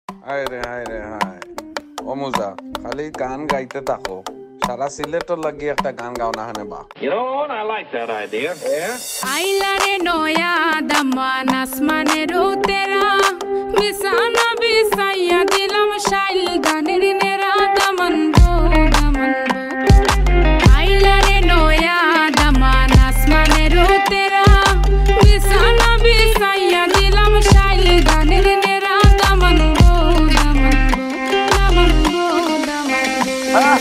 হায় রে হায় রে হায় ও মুজা খালি গান গাইতে থাকো সারা সিলেটর লাগি একটা গান গাও না হানে বা You know what? I like that idea. Yeah. আইলারে নয়া দামান আসমানের উতেরা বিছানা বিছাইয়া দিলাম শাইল গানের নেরা দামান গো দামান আইলারে নয়া দামান আসমানের উতেরা বিছানা বিছাইয়া দিলাম শাইল গানের নেরা দামান গো দামান দামান গো দামান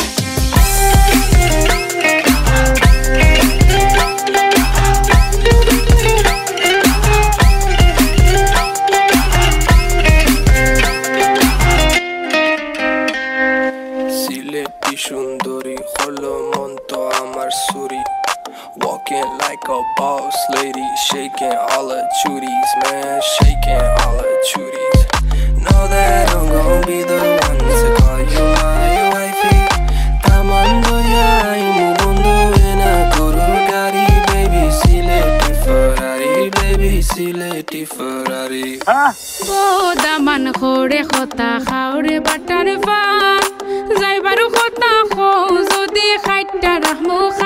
সুন্দরী হলো মন তো আমার সুরি walking like a boss lady shaking all her chuties man shaking all her chuties know that I'm gonna be the one to call you my wifey tamando ya imu bondo ena guru gari baby sileti ferrari O Daman খোড়ে খতা খাওরে butter পান যাইবারু খতা খো যদি খাইটা রাখমু